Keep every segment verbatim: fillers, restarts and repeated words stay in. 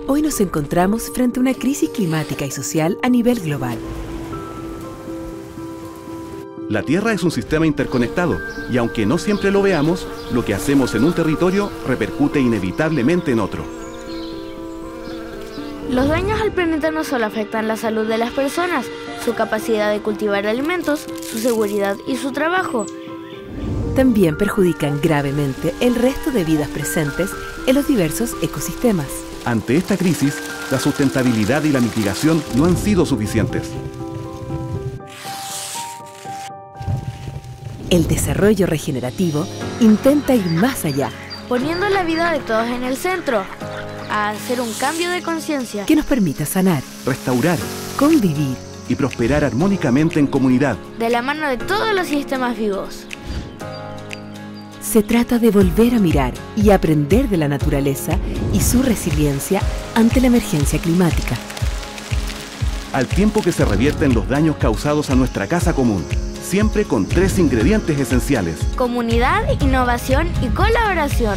Hoy nos encontramos frente a una crisis climática y social a nivel global. La Tierra es un sistema interconectado y aunque no siempre lo veamos, lo que hacemos en un territorio repercute inevitablemente en otro. Los daños al planeta no solo afectan la salud de las personas, su capacidad de cultivar alimentos, su seguridad y su trabajo. También perjudican gravemente el resto de vidas presentes en los diversos ecosistemas. Ante esta crisis, la sustentabilidad y la mitigación no han sido suficientes. El desarrollo regenerativo intenta ir más allá, poniendo la vida de todos en el centro, a hacer un cambio de conciencia que nos permita sanar, restaurar, convivir y prosperar armónicamente en comunidad, de la mano de todos los sistemas vivos. Se trata de volver a mirar y aprender de la naturaleza y su resiliencia ante la emergencia climática. Al tiempo que se revierten los daños causados a nuestra casa común, siempre con tres ingredientes esenciales: comunidad, innovación y colaboración.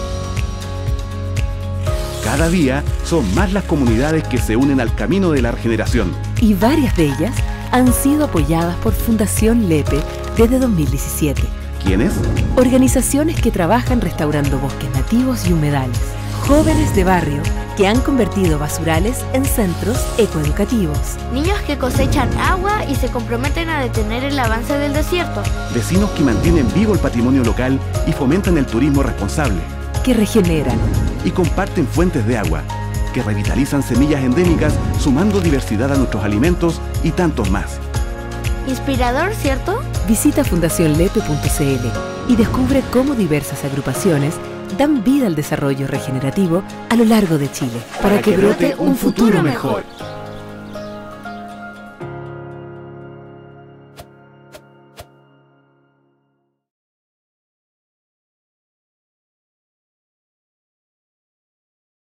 Cada día son más las comunidades que se unen al camino de la regeneración. Y varias de ellas han sido apoyadas por Fundación Lepe desde dos mil diecisiete. ¿Quiénes? Organizaciones que trabajan restaurando bosques nativos y humedales. Jóvenes de barrio que han convertido basurales en centros ecoeducativos. Niños que cosechan agua y se comprometen a detener el avance del desierto. Vecinos que mantienen vivo el patrimonio local y fomentan el turismo responsable. Que regeneran y comparten fuentes de agua, que revitalizan semillas endémicas sumando diversidad a nuestros alimentos y tantos más. Inspirador, ¿cierto? Visita fundación lepe punto c l y descubre cómo diversas agrupaciones dan vida al desarrollo regenerativo a lo largo de Chile, para que brote un futuro mejor.